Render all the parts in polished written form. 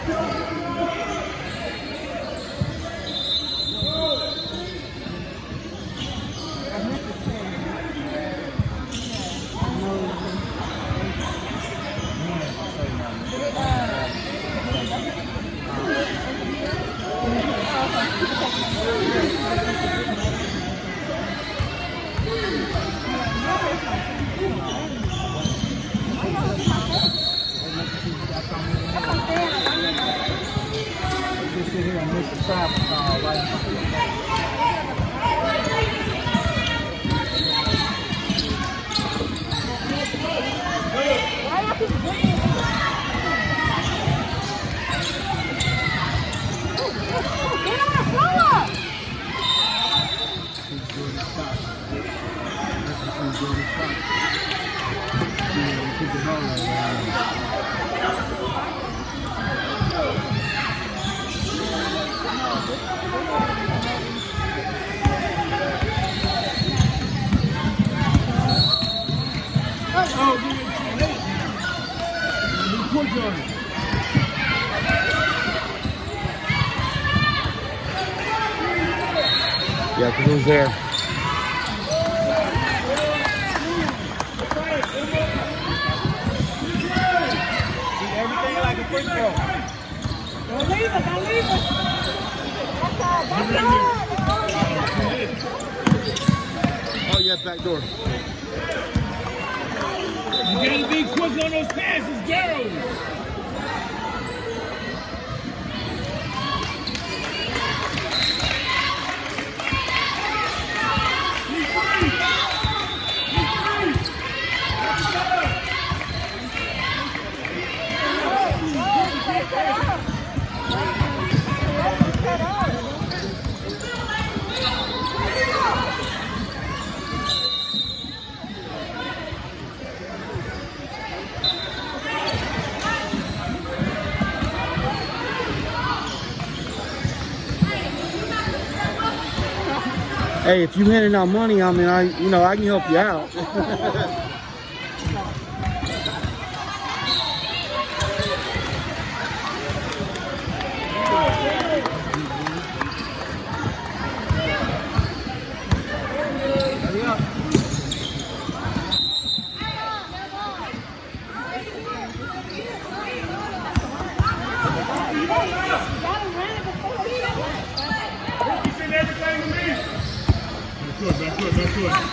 Yeah, because it was there. Everything like a free throw. Don't leave it, don't leave it. Oh, yeah, back door. You gotta be quick on those passes, girls. Hey, if you handing out money, I mean, I can help you out. Back to it.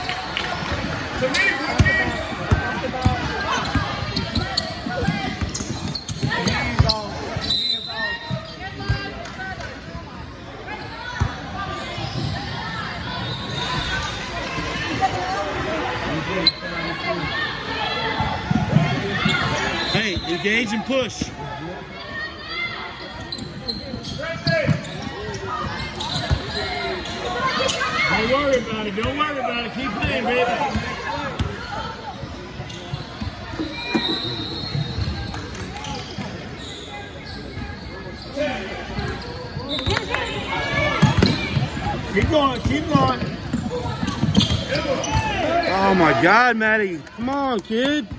Hey, engage and push. Don't worry about it. Don't worry about it. Keep playing, baby. Keep going. Oh my God, Maddie. Come on, kid.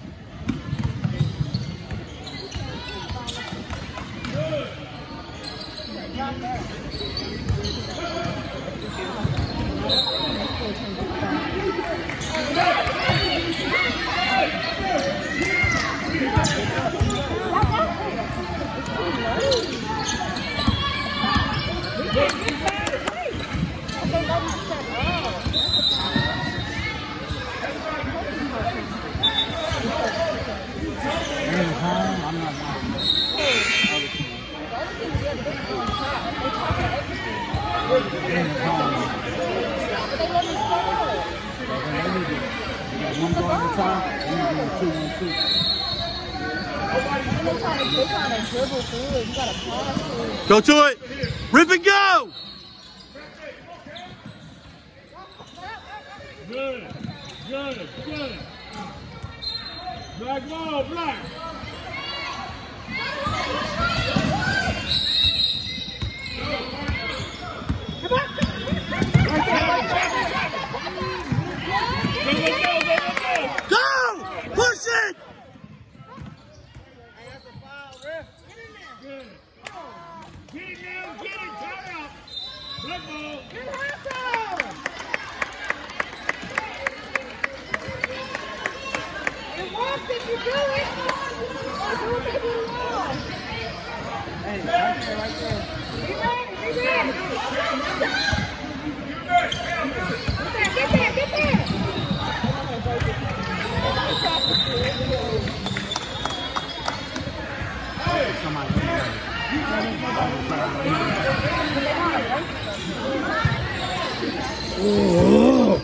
Go to it. Rip and go. Good. Black ball, black. Go! Push it! Hey, that's a foul, ref. Get in there. Good. Get it now, get it, tie out. Black ball. Good hustle. It works if you do it. Do it if you want. Hey, right there, right there. Be ready, be ready. Get there, get there. Oh.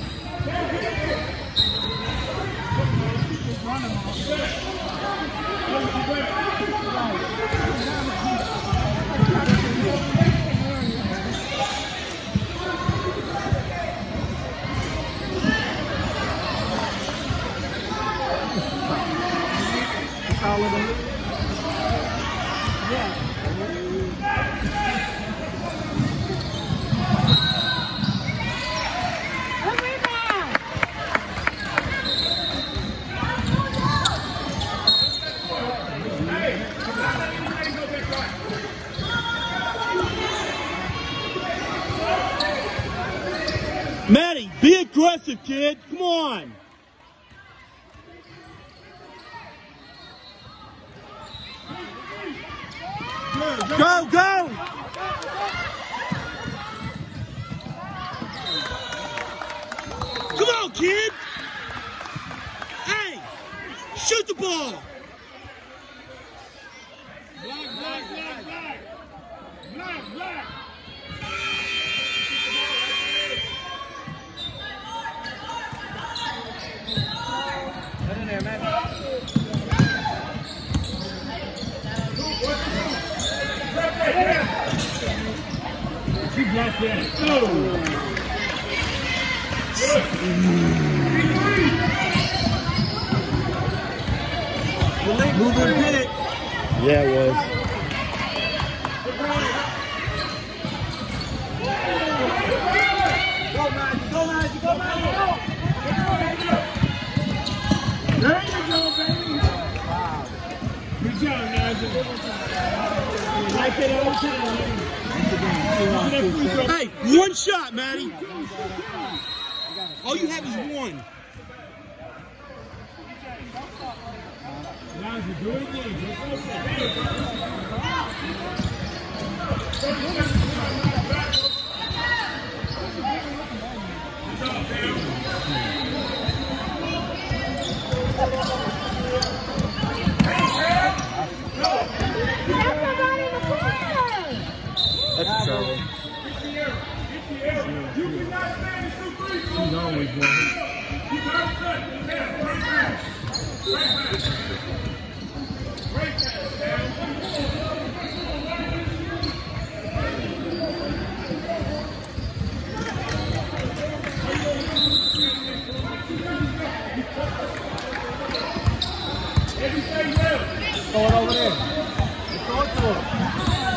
Maddie, be aggressive, kid. Come on. Go, go. Come on, kid. Hey, shoot the ball. Black, black, black, black. Black, black. Get in there, man. She blocked that. Oh. Moving pit. Yeah, it was. Go, Magic, go, Magic, go, Magic. There you go, baby. Wow. Good job, Magic. Like it all the time. Hey, one shot, Maddie. All you have is one. Magic, do it again. That's a trouble. He's always winning. Throw it over there. Throw it to him.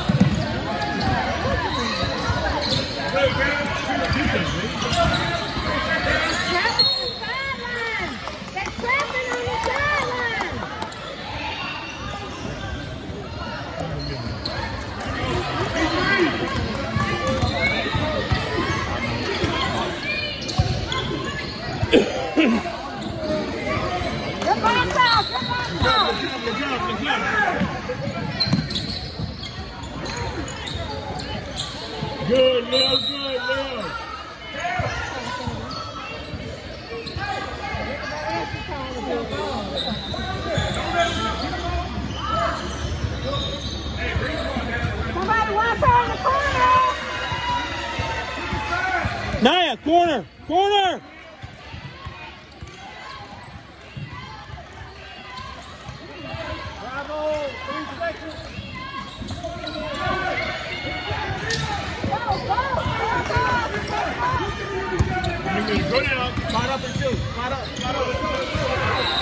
Good, Lil, good, Lil. Somebody wants her in the corner. Naya, corner, corner. Bravo, 3 seconds. Go down, spot up and shoot. Spot up, spot up.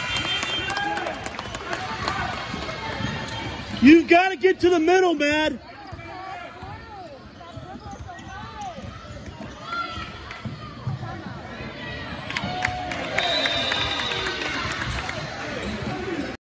You got to get to the middle, man.